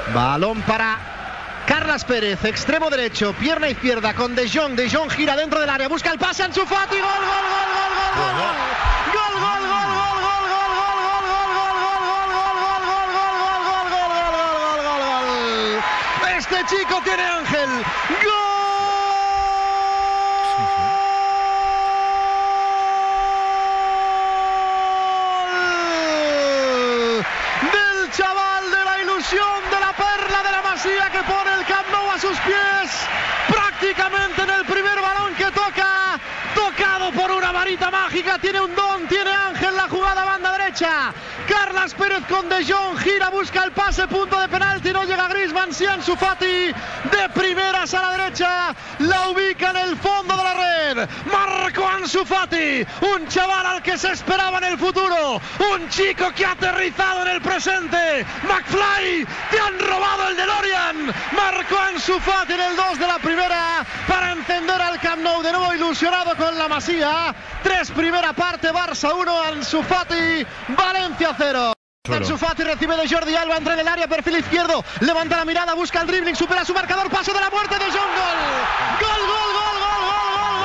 Balón para Carles Pérez, extremo derecho, pierna izquierda con De Jong. De Jong gira dentro del área, busca el pase, Ansu Fati, gol, gol, gol, gol, gol, gol, gol, gol, gol, gol, gol, gol, gol. Este chico tiene ángel. ¡Gol! Del chaval, de la ilusión, de la perla de la Masía que pone el Camp Nou a sus pies. Prácticamente en el primer balón que toca, tocado por una varita mágica, tiene un don, tiene ángel, la jugada banda derecha. Carles Pérez con De Jong, gira, busca el pase, punto de penalti, no llega Griezmann, sí Ansu Fati, de primeras a la derecha, la ubica en el fondo de la red, marcó Ansu Fati, un chaval al que se esperaba en el futuro, un chico que ha aterrizado en el presente. McFly, te han robado el DeLorean, marcó Ansu Fati en el 2 de la primera para encender al Camp Nou, de nuevo ilusionado con la Masía. 3 primera parte, Barça 1, Ansu Fati, Valencia 0. Ansu Fati recibe de Jordi Alba, entra en el área, perfil izquierdo, levanta la mirada, busca el dribbling, supera su marcador, paso de la muerte de Jong, gol, gol, gol, gol, gol, gol,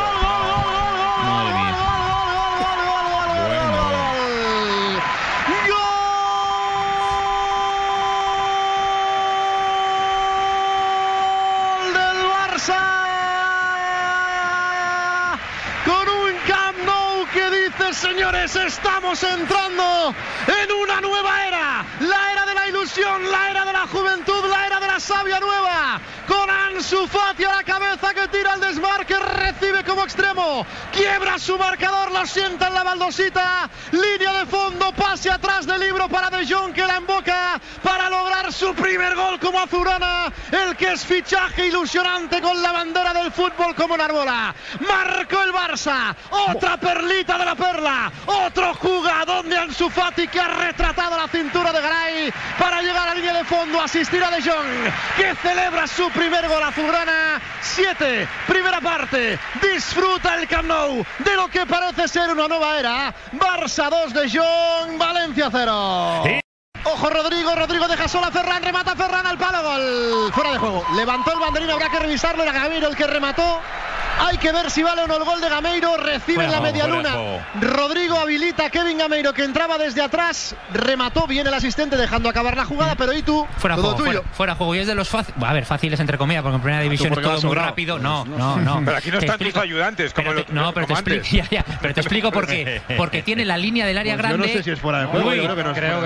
señores, estamos entrando en una nueva era, la era de la ilusión, la era de la juventud, la era de la savia nueva, con Ansu Fati a la cabeza que tira el desmarque, recibe como extremo, quiebra su marcador, lo sienta en la baldosita, línea de fondo, pase atrás del libro para De Jong que la emboca para lograr su primer gol como azulgrana, el que es fichaje ilusionante con la bandera del fútbol como Narbola. Marcó el Barça, otra perlita de la perla, otro jugador de Ansu Fati que ha retratado la cintura de Garay para llegar a la línea de fondo, asistir a De Jong que celebra su primer gol azulgrana. 7, primera parte, disfruta el Camp Nou de lo que parece ser una nueva era. Barça 2, De Jong, Valencia 0. Ojo Rodrigo, Rodrigo deja sola a Ferran, remata Ferran al palo, gol, fuera de juego, levantó el banderín, habrá que revisarlo, era Gameiro el que remató. Hay que ver si vale o no el gol de Gameiro, recibe en la media luna. Rodrigo habilita a Kevin Gameiro que entraba desde atrás, remató bien el asistente dejando acabar la jugada, pero ¿y tú? Fuera juego, fuera juego, y es de los fáciles, a ver, fáciles entre comillas, porque en primera división es todo muy rápido. No. Pero aquí no están tus ayudantes, como pero te explico por qué. Porque tiene la línea del área grande. Yo no sé si es fuera de juego, yo creo que no. Creo que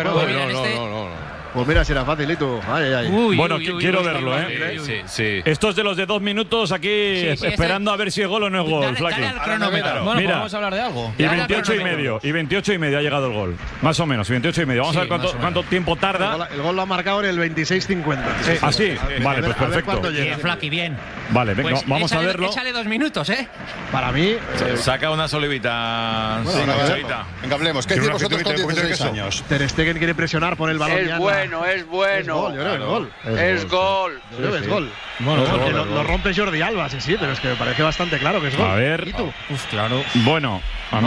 no. Pues mira, será facilito. Bueno, quiero verlo, ¿eh? Sí. Estos de los de 2 minutos aquí esperando a ver si es gol o no es gol, Flaky. Bueno, mira, vamos a hablar de algo. Y 28 y medio ha llegado el gol. Más o menos, 28 y medio. Vamos a ver cuánto tiempo tarda. El gol lo ha marcado en el 26:50. ¿Ah, sí? Vale, pues perfecto. Bien, Flaky, bien. Vale, venga, pues vamos a verlo. Échale 2 minutos, ¿eh? Para mí… Saca una solivita. Venga, hablemos. ¿Qué decís vosotros con 16 años? Ter Stegen quiere presionar por el balón. Es bueno. Es gol. Es gol. Bueno, lo rompe Jordi Alba, sí, pero es que me parece bastante claro que es gol. A ver. Claro. Bueno, a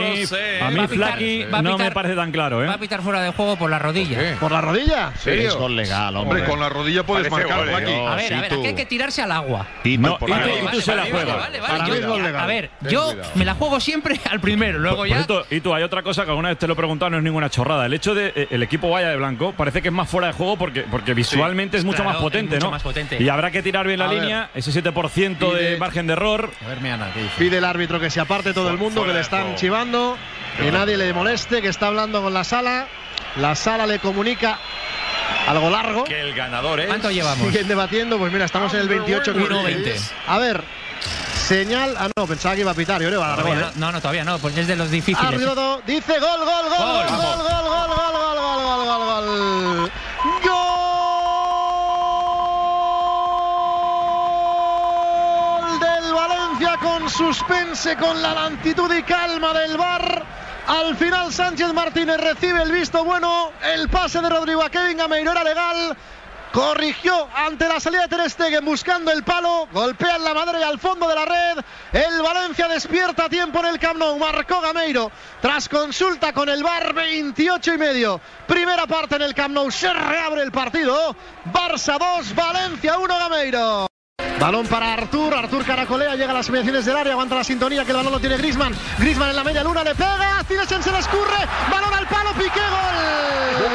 mí Flaky no me parece tan claro, ¿eh? Va a pitar fuera de juego por la rodilla. ¿Por la rodilla? Sí, es gol legal, hombre. Con la rodilla puedes marcar, Flaky. A ver, aquí hay que tirarse al agua. Y tú se la juegas. Para mí es gol legal. A ver, yo me la juego siempre al primero, luego ya… Y tú, hay otra cosa que alguna vez te lo he preguntado, no es ninguna chorrada. El hecho de el equipo vaya de blanco parece que es más fuera de juego porque visualmente es mucho más potente, ¿no? Y habrá que tirar bien la línea, ese 7% de margen de error. A ver, Miana, ¿qué dice? Pide el árbitro que se aparte todo el mundo, que le están chivando, que nadie le moleste, que está hablando con la sala. La sala le comunica algo largo. Que el ganador es… ¿Cuánto llevamos? Siguen debatiendo, pues mira, estamos en el 28. 1-20. A ver, señal… Ah, no, pensaba que iba a pitar. Yo le iba a dar gol, ¿eh? No, todavía no, porque es de los difíciles. Árbitro dice gol. Con suspense, con la lentitud y calma del VAR. Al final Sánchez Martínez recibe el visto bueno. El pase de Rodrigo a Kevin Gameiro era legal. corrigió ante la salida de Ter Stegen buscando el palo, golpea en la madera y al fondo de la red. El Valencia despierta a tiempo en el Camp Nou. Marcó Gameiro tras consulta con el VAR, 28,5. Primera parte en el Camp Nou, se reabre el partido. Barça 2, Valencia 1, Gameiro. Balón para Artur caracolea, llega a las mediaciones del área, aguanta la sintonía que el balón lo tiene Griezmann en la media luna, le pega, Zilesen se le escurre, balón al palo, Piqué, gol.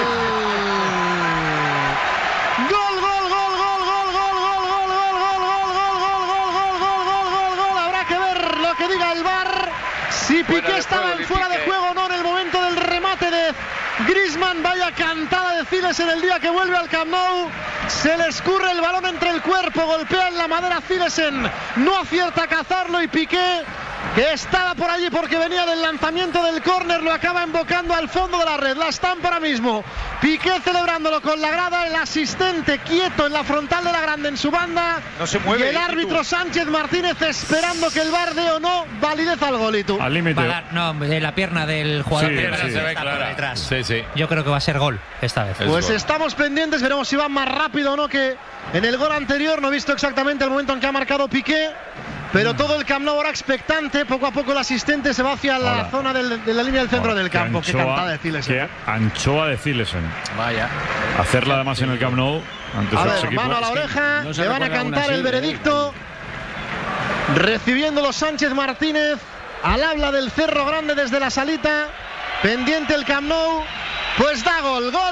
Habrá que ver lo que diga el VAR. Si Piqué estaba en fuera de juego o no en el momento del remate de Griezmann. Vaya cantada de Zilesen el día que vuelve al Camp Nou. Se le escurre el balón entre el cuerpo, golpea en la madera Zilesen, no acierta a cazarlo y Piqué, que estaba por allí porque venía del lanzamiento del córner, lo acaba embocando al fondo de la red. La estampa ahora mismo. Piqué celebrándolo con la grada, el asistente quieto en la frontal de la grande en su banda. No se mueve. Y el árbitro Sánchez Martínez esperando que el VAR dé o no validez al golito. Al límite. No, de la pierna del jugador. Sí, se ve clara. Detrás. Sí. Yo creo que va a ser gol esta vez. Pues estamos pendientes, veremos si va más rápido o no que en el gol anterior. No he visto exactamente el momento en que ha marcado Piqué. Pero todo el Camp Nou ahora expectante, poco a poco el asistente se va hacia la zona de la línea del centro del campo. Qué cantada de Zilesen. Qué anchoa de Zilesen. Vaya. Hacerla además en el Camp Nou. A ver, mano a la oreja, le van a cantar el veredicto. Recibiéndolo Sánchez Martínez al habla del Cerro Grande desde la salita. Pendiente el Camp Nou. Pues da gol del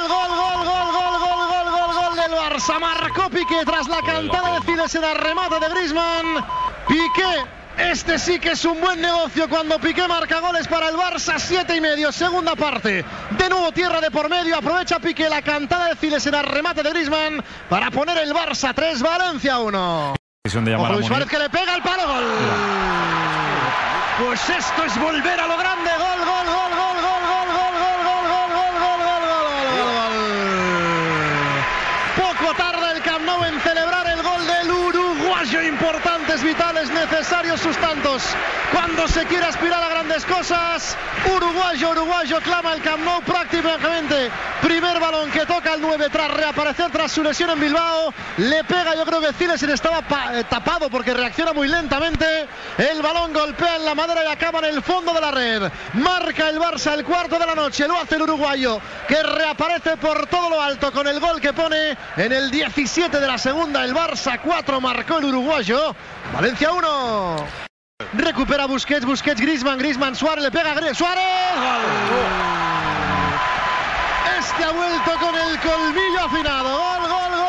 Barça. Marcó Piqué tras la cantada de Zilesen al remate de Griezmann. Piqué, este sí que es un buen negocio cuando Piqué marca goles para el Barça. 7,5, segunda parte. De nuevo tierra de por medio, aprovecha Piqué la cantada de Zilesen al remate de Griezmann para poner el Barça 3, Valencia 1. Ojo Luis Suárez que le pega el palo, gol. Pues esto es volver a lo grande, gol. Poco tarda el Camp Nou en celebrar el gol del uruguayo. Importantes, vitales, necesarios sus tantos cuando se quiere aspirar a grandes cosas. Uruguayo clama el Camp Nou prácticamente. Primer balón que toca el 9 tras reaparecer tras su lesión en Bilbao. Le pega, yo creo que Zilesen estaba tapado porque reacciona muy lentamente. El balón golpea en la madera y acaba en el fondo de la red. Marca el Barça el cuarto de la noche. Lo hace el uruguayo que reaparece por todo lo alto con el gol que pone en el 17 de la segunda. El Barça 4, marcó el uruguayo. Valencia 1. Recupera Busquets, Griezmann, Suárez, le pega a Suárez. ¡Gol! Este ha vuelto con el colmillo afinado. Gol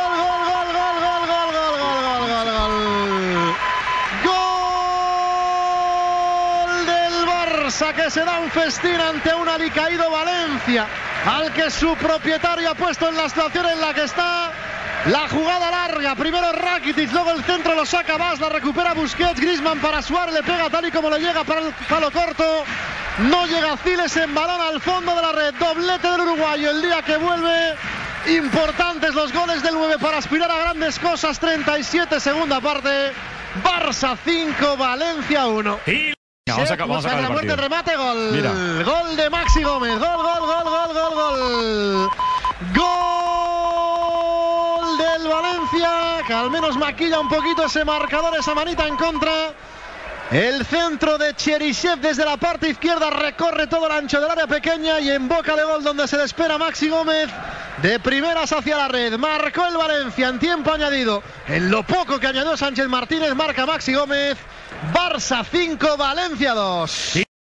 del Barça, que se da un festín ante un alicaído Valencia, al que su propietario ha puesto en la situación en la que está. La jugada larga, primero Rakitic, luego el centro lo saca Bas, la recupera Busquets, Griezmann para Suárez, le pega tal y como le llega para el palo corto. No llega Zilesen, balón al fondo de la red, doblete del uruguayo el día que vuelve. Importantes los goles del 9 para aspirar a grandes cosas. 37, segunda parte. Barça 5, Valencia 1. Vamos a sacar la muerte, el remate, gol. Mira. Gol de Maxi Gómez, gol del Valencia, que al menos maquilla un poquito ese marcador, esa manita en contra. El centro de Cheryshev desde la parte izquierda recorre todo el ancho del área pequeña y en boca de gol donde se le espera Maxi Gómez. De primeras hacia la red, marcó el Valencia en tiempo añadido. En lo poco que añadió Sánchez Martínez, marca Maxi Gómez. Barça 5, Valencia 2.